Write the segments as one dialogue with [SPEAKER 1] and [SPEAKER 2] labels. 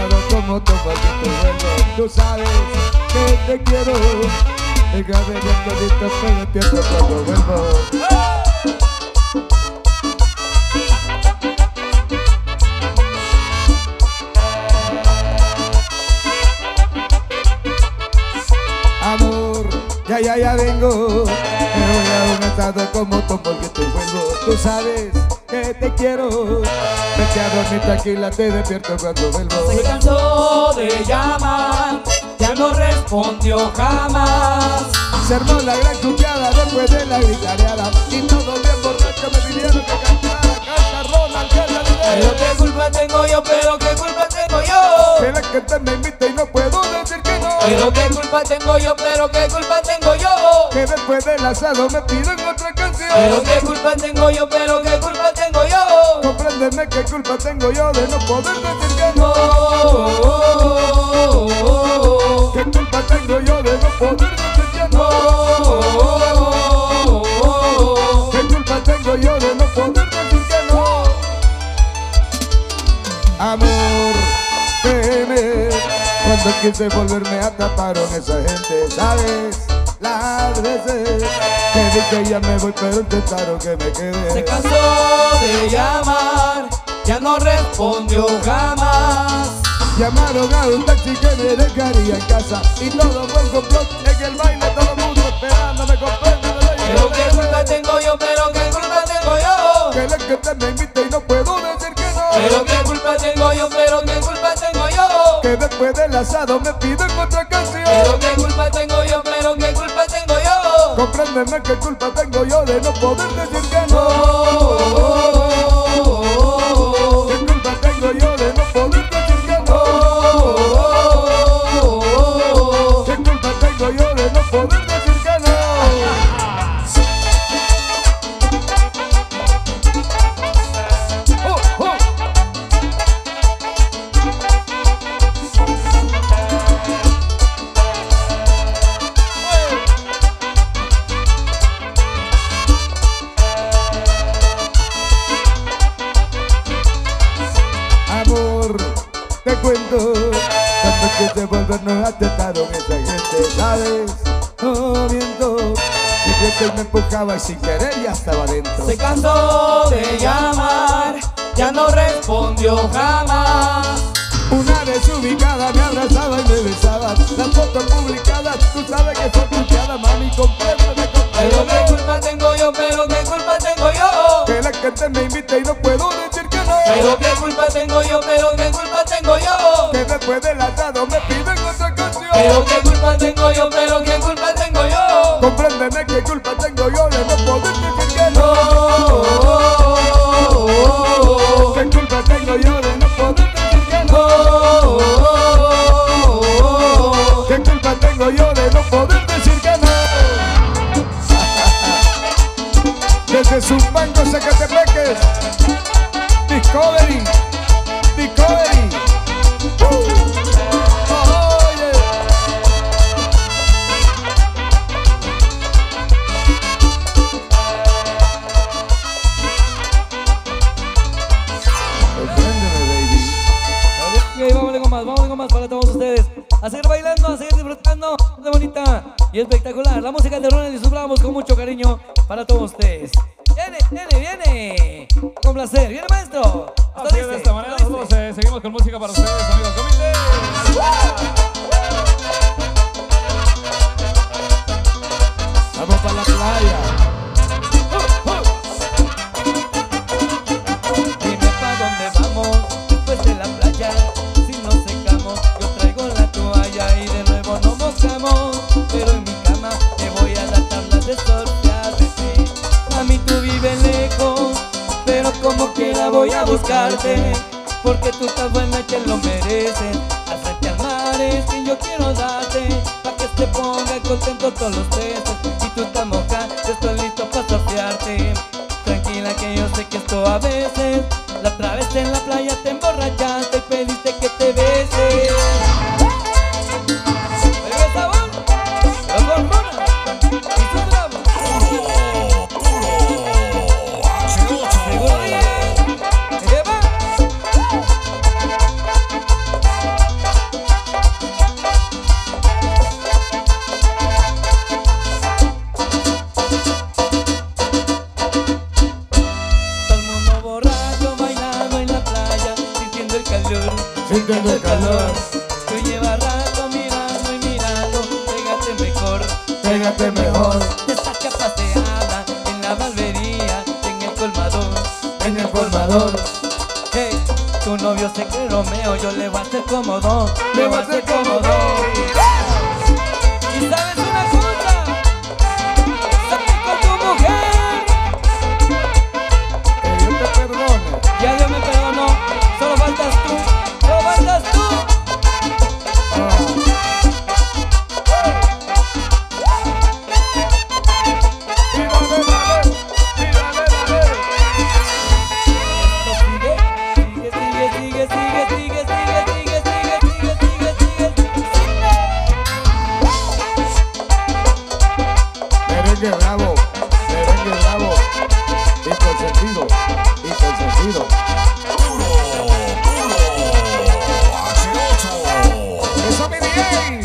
[SPEAKER 1] estado como tú porque te vuelvo. Tú sabes que te quiero. Déjame bien todito, me despierto cuando vuelvo. Amor, ya vengo. Me voy a un estado como tú porque te vuelvo. Tú sabes que te quiero. Vete a dormir tranquila, te despierto cuando vuelvo.
[SPEAKER 2] Se cansó de llamar, ya no respondió jamás.
[SPEAKER 1] Se armó la gran cuqueada después de la gritareada. Y todos bien borrachos me pidieron que cantara. Canta Ronald, que la
[SPEAKER 2] Pero qué culpa tengo yo, pero qué culpa tengo yo.
[SPEAKER 1] que la gente me invita y no puedo decir que no.
[SPEAKER 2] Pero qué culpa tengo yo, pero qué culpa tengo yo.
[SPEAKER 1] Que después del asado me piden otra canción.
[SPEAKER 2] Pero qué culpa tengo yo, pero qué culpa tengo yo.
[SPEAKER 1] Compréndeme qué culpa tengo yo de no poder decir que no. ¿Qué culpa tengo yo de no poder decir que no? ¿Qué culpa tengo yo de no poder decir que no? Amor, créeme, cuando quise volverme atraparon esa gente, ¿sabes? Las veces que dije ya me voy pero intentaron que me quede.
[SPEAKER 2] Se cansó de llamar, ya no respondió jamás.
[SPEAKER 1] Llamaron a un taxi que me dejaría en casa. Y todo fue un complot, en el baile todo el mundo esperándome comprende.
[SPEAKER 2] Pero qué culpa tengo yo, pero qué culpa tengo yo.
[SPEAKER 1] Que la gente me invita y no puedo decir que no.
[SPEAKER 2] Pero qué culpa tengo yo, pero qué culpa tengo yo.
[SPEAKER 1] Que después del asado me piden otra canción.
[SPEAKER 2] Pero qué culpa tengo yo, pero qué culpa tengo yo.
[SPEAKER 1] Compréndeme qué culpa tengo yo de no poder decir que no. ¿Qué culpa tengo yo de no poder decir que no? ¿Qué culpa tengo yo de no poder decir que no? Amor, te cuento, cuando quise volvernos atentaron esa gente, ¿sabes? No miento, mi gente me empujaba y sin querer ya estaba dentro.
[SPEAKER 2] Se cansó de llamar, ya no respondió jamás.
[SPEAKER 1] Una desubicada me abrazaba y me besaba. Las fotos publicadas, tú sabes que son truqueadas, mami, compréndeme,
[SPEAKER 2] Pero qué
[SPEAKER 1] compréndeme.
[SPEAKER 2] culpa tengo yo, pero qué culpa tengo yo.
[SPEAKER 1] Que la gente me invita y no puedo decir que no.
[SPEAKER 2] Pero qué culpa tengo yo, pero qué culpa tengo yo.
[SPEAKER 1] Que después del asado me piden otra canción.
[SPEAKER 2] Pero qué culpa tengo yo, pero qué culpa tengo yo.
[SPEAKER 1] Compréndeme qué culpa tengo yo de no poder decir que no. ¿Qué culpa tengo yo de no poder decir que no? ¿Qué culpa tengo yo de no poder decir que no? Desde Zumpango, Zacatepeques, Discovery, Discovery. Oye. Sorpréndeme, baby.
[SPEAKER 3] Ok, vámonos con más para todos ustedes. A seguir bailando, a seguir disfrutando de bonita y espectacular. La música de Ronald y sus Bravos con mucho cariño para todos ustedes. Viene. Con placer. Viene, maestro.
[SPEAKER 4] Así es, de esta manera nosotros seguimos con música para ustedes, amigos. ¡Comité!
[SPEAKER 1] Vamos para la playa.
[SPEAKER 3] Dime pa' dónde vamos después de la playa. Si nos secamos, yo traigo la toalla y de nuevo nos mojamos. Pero en mi cama te voy a dar tablas de surfear, bebé. Mami, tú vives lejos, pero como quiera voy a buscarte. Porque tú estás buena y te lo mereces. Hacerte al mar es que yo quiero darte, pa' que te ponga contento todos los peces. Y tú estás mojada, yo estoy listo pa' surfearte. Tranquila que yo sé que esto a veces. La otra vez en la playa te emborrachaste y pediste que te bese. ¿Oiga sabor? Los Ronald y sus Bravos. ¿Seguro bien? ¿Qué va? mucho calor. Tú llevas rato mirando y mirando, pégate mejor,
[SPEAKER 1] Pégate mejor
[SPEAKER 3] te saca paseada en la barbería, en el colmador,
[SPEAKER 1] en el colmador.
[SPEAKER 3] hey, tu novio se cree Romeo, yo le voy a hacer cómodo, le voy a hacer cómodo. Y sabes una cosa, salte con tu mujer.
[SPEAKER 1] Que Dios te perdone.
[SPEAKER 3] Ya Dios me perdonó, solo faltas tú, solo faltas tú.
[SPEAKER 1] Y dale, dale, y dale, dale.
[SPEAKER 3] Esto sigue, sigue, sigue, sigue, sigue, sigue, sigue, sigue, sigue, sigue, sigue.
[SPEAKER 1] Merengue bravo, y consentido, y consentido. ¡Eso, mi DJ!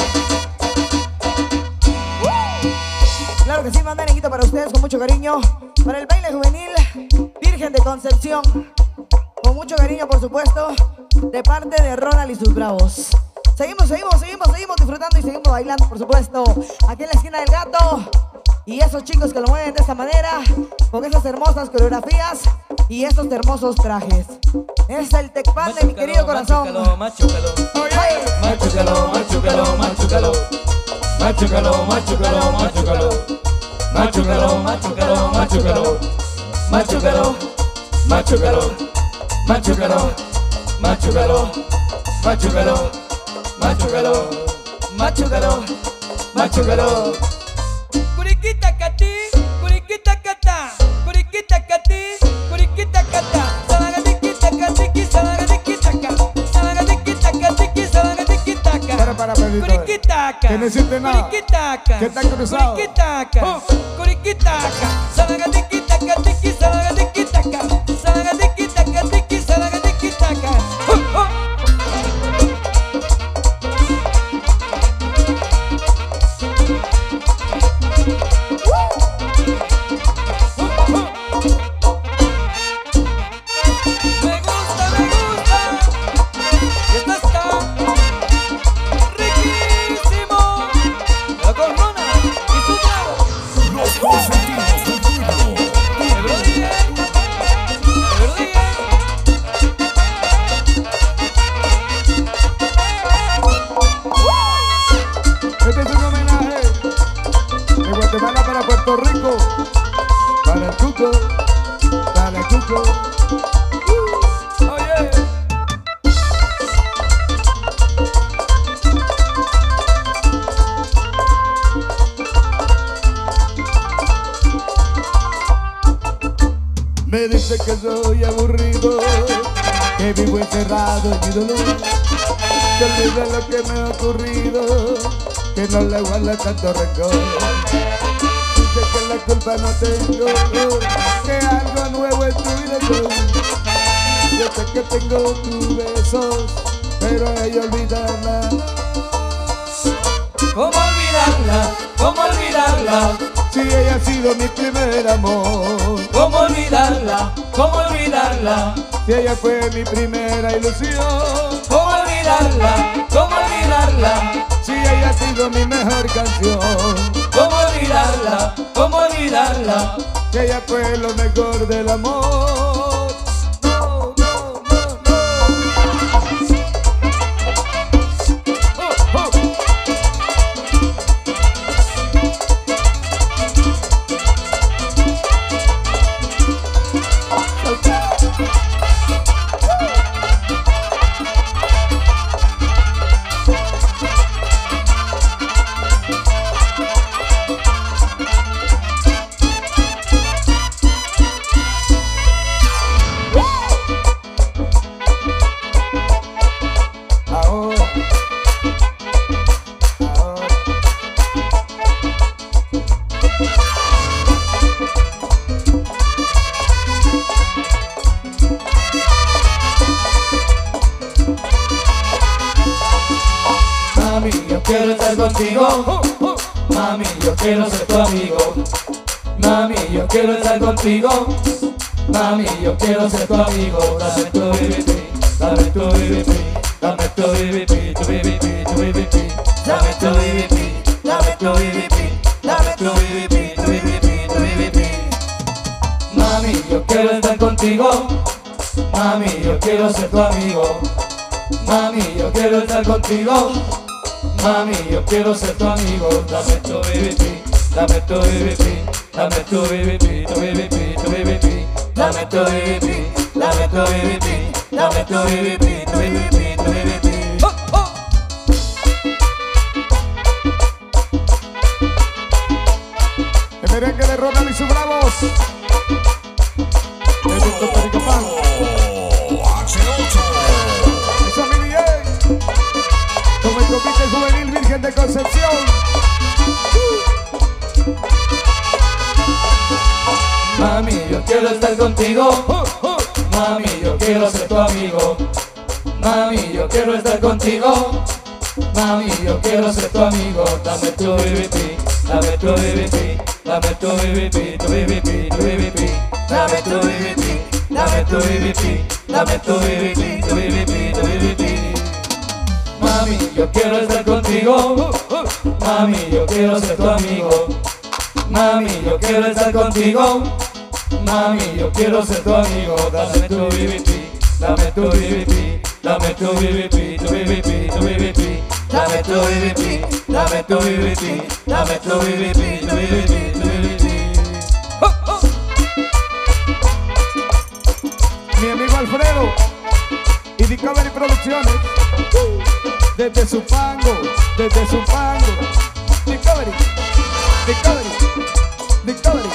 [SPEAKER 5] Claro que sí, más merenguito para ustedes con mucho cariño. Para el baile juvenil Virgen de Concepción. Con mucho cariño, por supuesto, de parte de Ronald y sus bravos. Seguimos disfrutando y seguimos bailando, por supuesto, aquí en la esquina del Gato. Y esos chicos que lo mueven de esta manera, con esas hermosas coreografías y estos hermosos trajes. Es el Tecpan de mi querido corazón.
[SPEAKER 3] Machúcalo,
[SPEAKER 5] Oye,
[SPEAKER 3] machúcalo, machúcalo, machúcalo, machúcalo, machúcalo, machúcalo, machúcalo, machúcalo, machúcalo, machúcalo, machúcalo, machúcalo, machúcalo, machúcalo, machúcalo, machúcalo, machúcalo. Curiquita cati, curiquita cata, curiquita cati, curiquita cata, salagadikita catiki, salagadikita ca, salagadikita catiki, salagadikita ca.
[SPEAKER 1] Para, Pedrito.
[SPEAKER 3] Curiquitaca,
[SPEAKER 1] Que no hiciste nada.
[SPEAKER 3] curiquitaca,
[SPEAKER 1] Que está cruzado.
[SPEAKER 3] Curiquitaca, curiquitaca, salagadikita catiki, salagadikita ca, salagadikita catiki, salagadikita ca. Me gusta, y esta está riquísimo. Pero con Ronald y su bravo.
[SPEAKER 6] Los consentidos del pueblo.
[SPEAKER 3] Ebro DJ, Ebro DJ.
[SPEAKER 1] Este es un homenaje de Guatemala para Puerto Rico, para el Cuco, para el Cuco.
[SPEAKER 3] Oye,
[SPEAKER 1] Me dice que soy aburrido, que vivo encerrado en mi dolor, que olvide lo que me ha ocurrido, que no le guarda tanto rencor. Dice que la culpa no tengo, que algo nuevo en tu vida soy. Yo sé que tengo tus besos, pero ella olvidarla.
[SPEAKER 3] ¿cómo olvidarla? ¿Cómo olvidarla?
[SPEAKER 1] Si ella ha sido mi primer amor,
[SPEAKER 3] ¿Cómo olvidarla? ¿Cómo olvidarla?
[SPEAKER 1] si ella fue mi primera ilusión,
[SPEAKER 3] ¿Cómo olvidarla? ¿Cómo olvidarla?
[SPEAKER 1] si ella ha sido mi mejor canción,
[SPEAKER 3] ¿Cómo olvidarla? ¿Cómo olvidarla?
[SPEAKER 1] si ella fue lo mejor del amor. No, no, no, no. Oh, oh. Ahora, ahora.
[SPEAKER 3] Mami, yo quiero estar contigo. Mami, yo quiero ser tu amigo. Mami, yo quiero estar contigo. Mami, yo quiero ser tu amigo. Dame tu baby, dame tu baby, Dame tu BBP, tu BBP, tu BBP. Dame tu BBP, dame tu BBP, dame tu BBP, tu BBP, tu BBP. Mami, yo quiero estar contigo. Mami, yo quiero ser tu amigo. Mami, yo quiero estar contigo. Mami, yo quiero ser tu amigo. Dame tu BBP, dame tu BBP, dame tu BBP, tu BBP, tu BBP. Dame tu BBP, dame tu BBP, dame tu BBP, tu BBP, tu BBP.
[SPEAKER 1] El merengue de Ronald y sus bravos. Desde Puerto Rico, pan. Eso mi DJ. Como el compite juvenil Virgen de Concepción.
[SPEAKER 3] Mami, yo quiero estar contigo. Mami, yo quiero ser tu amigo. Mami, yo quiero estar contigo. Mami, yo quiero ser tu amigo. Dame tu BBP, dame tu BBP, dame tu BBP, tu BBP, tu BBP. Dame tu BBP, dame tu BBP, dame tu BBP, tu BBP, tu BBP. Mami, yo quiero estar contigo. Mami, yo quiero ser tu amigo. Mami, yo quiero estar contigo. Mami, yo quiero ser tu amigo. Dame tu BBP, dame tu BBP, dame tu BBP, tu BBP, tu BBP. Dame tu BBP, dame tu BBP, dame tu BBP, tu BBP, tu BBP.
[SPEAKER 1] Mi amigo Alfredo y Discovery Producciones. Desde Zupango, desde Zupango. Discovery, Discovery, Discovery.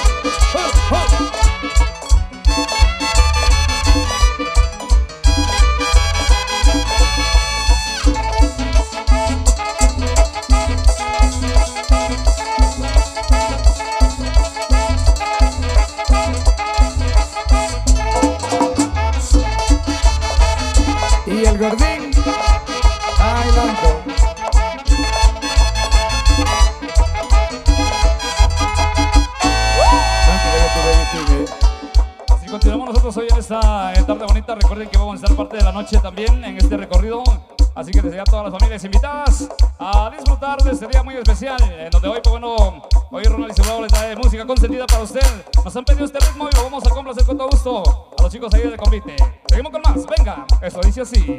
[SPEAKER 1] Y el gordín bailando.
[SPEAKER 4] Así continuamos nosotros hoy en esta tarde bonita. Recuerden que vamos a estar parte de la noche también en este recorrido. Así que desde ya todas las familias invitadas a disfrutar de este día muy especial, en donde hoy, pues bueno, hoy Ronald y su bravo les trae música consentida para usted. Nos han pedido este ritmo y lo vamos a complacer con todo gusto a los chicos ahí de Convite. Seguimos con más, venga, esto dice así.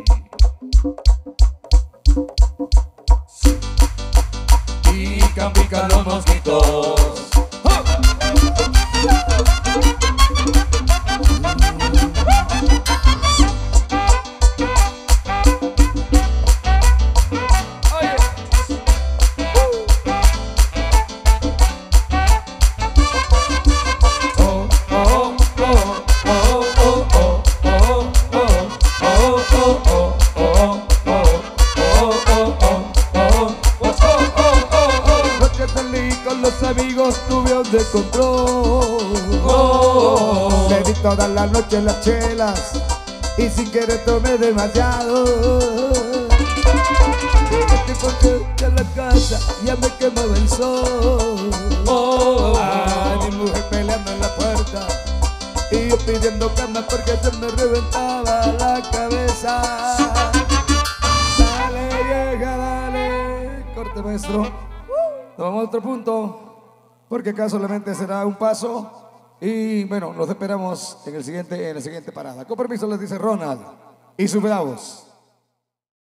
[SPEAKER 3] Pican, pican los mosquitos.
[SPEAKER 1] Amigos tuvieron de control. Le di toda la noche las chelas y sin querer tomé demasiado. Llegué tipo a la casa, ya me quemaba el sol. Mi mujer peleando en la puerta y yo pidiendo cama porque se me reventaba la cabeza. Dale vieja, dale. Corte maestro. Tomamos otro punto. Porque acá solamente será un paso y bueno, los esperamos en la siguiente parada. Con permiso les dice Ronald y sus bravos.